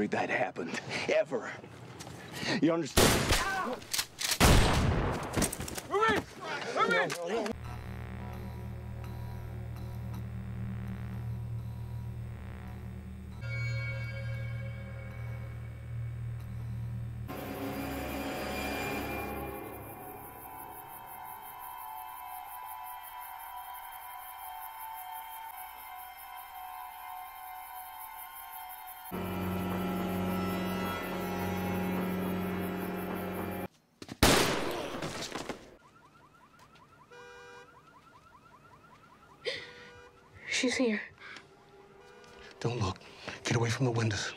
story that happened. Ever. You understand? Hurry! She's here. Don't look. Get away from the windows.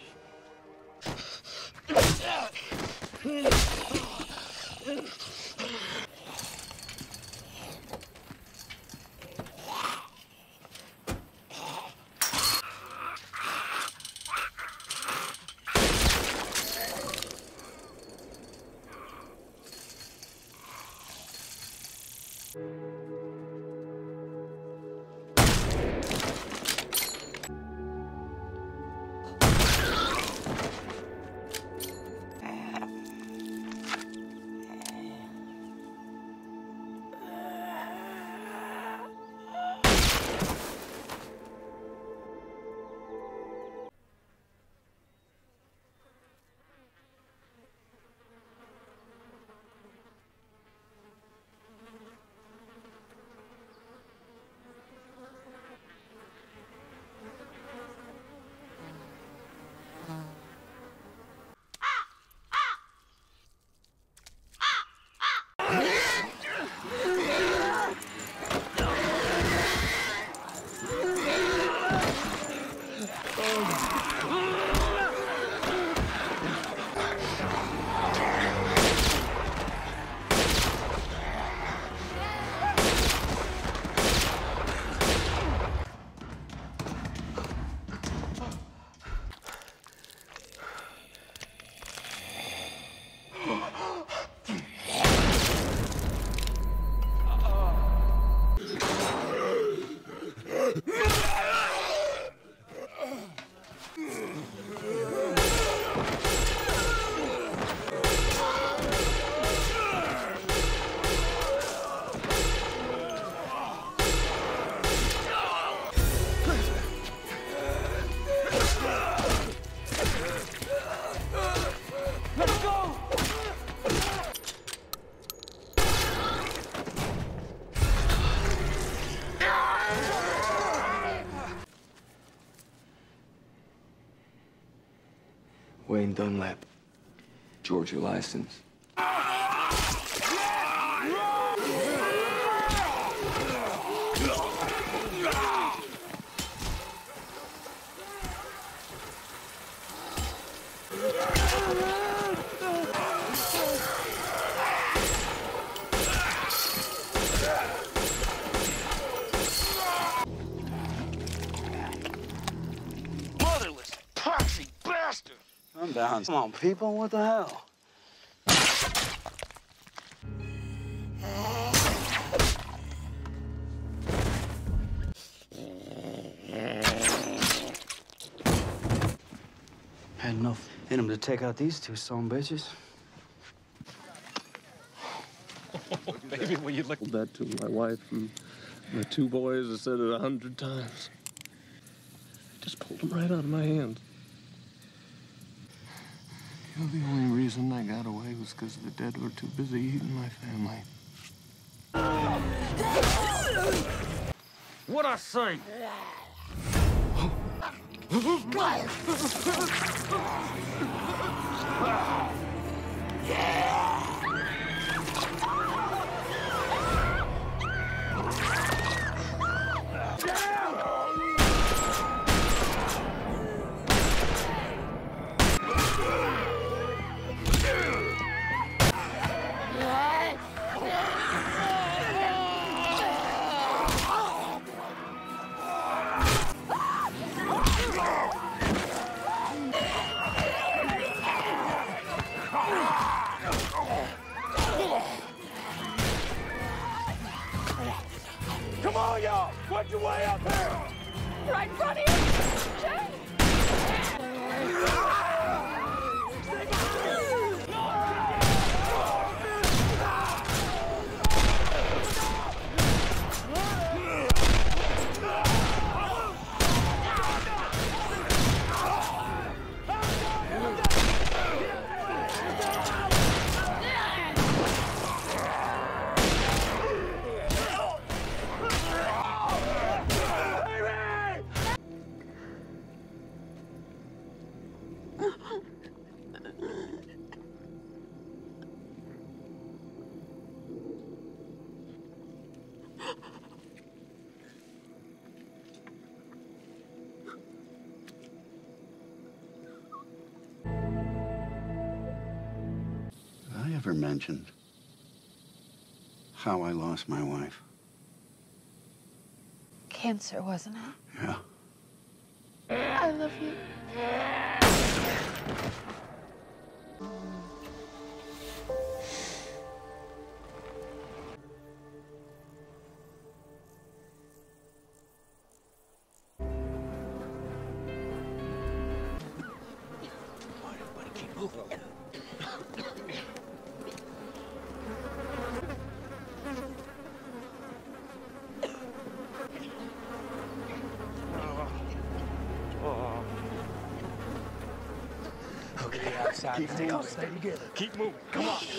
Wayne Dunlap. Georgia license. Motherless, poxy bastard! Calm down. Come on, people. What the hell? Had enough in him to take out these two son bitches. Maybe when you look... That to my wife and my two boys, I said it 100 times. I just pulled them right out of my hands. You know, the only reason I got away was because the dead were too busy eating my family. What'd I say? Come on, y'all! Work your way up here! Right in front of you! Jay! never mentioned how I lost my wife. Cancer, wasn't it? Yeah. I love you. Okay, outside. Stay together. Keep moving. Come on.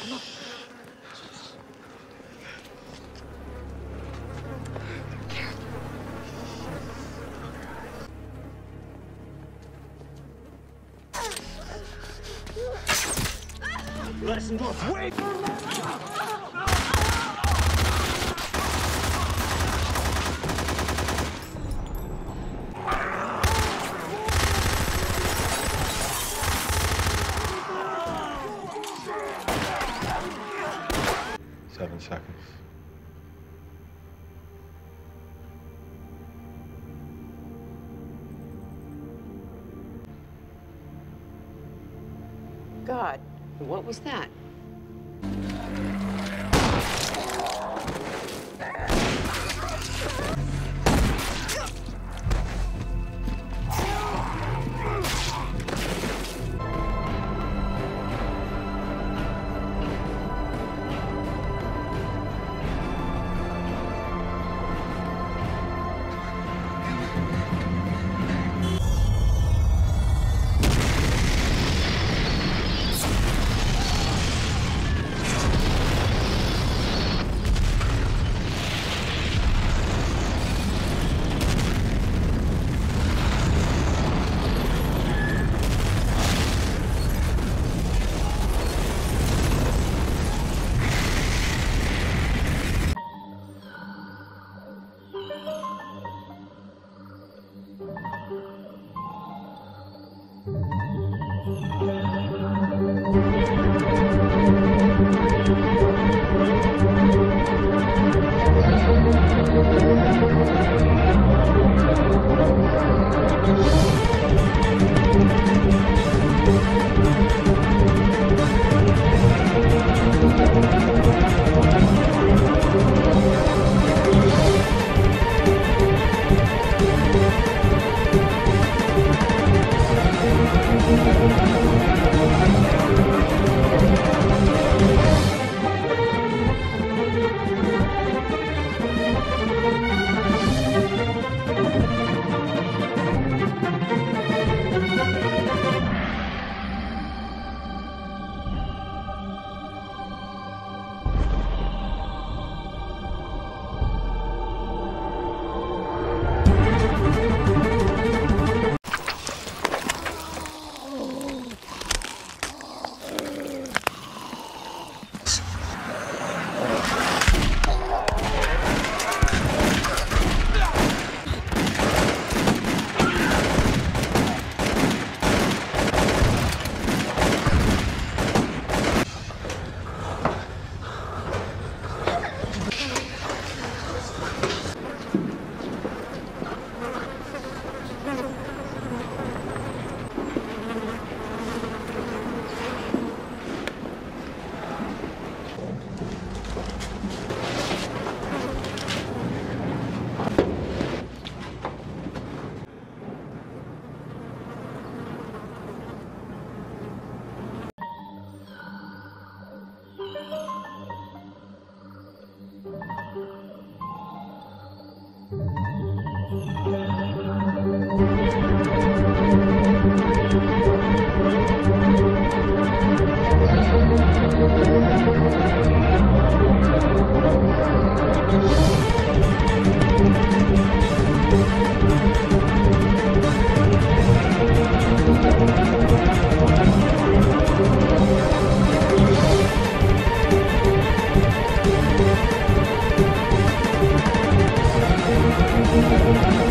7 seconds. God, what was that? Thank you.